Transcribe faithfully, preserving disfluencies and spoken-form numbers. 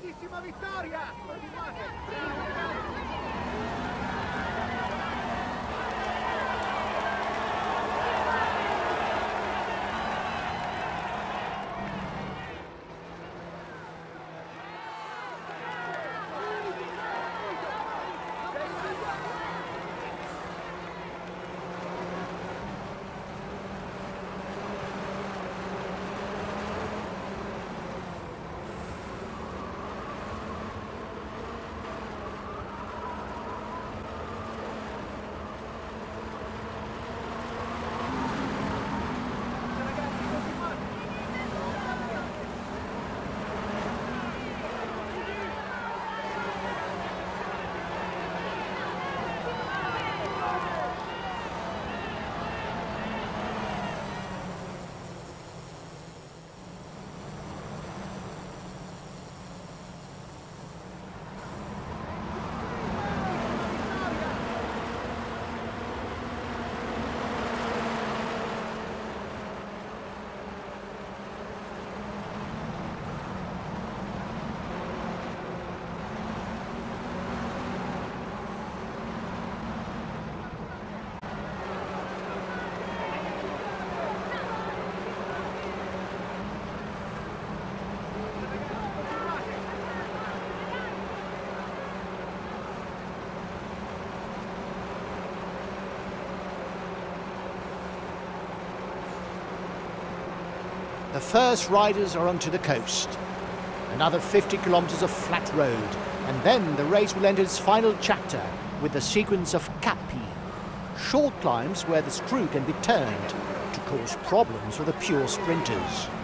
grandissima vittoria! Continuate! The first riders are onto the coast. Another fifty kilometres of flat road, and then the race will enter its final chapter with the sequence of Cappi. Short climbs where the screw can be turned to cause problems for the pure sprinters.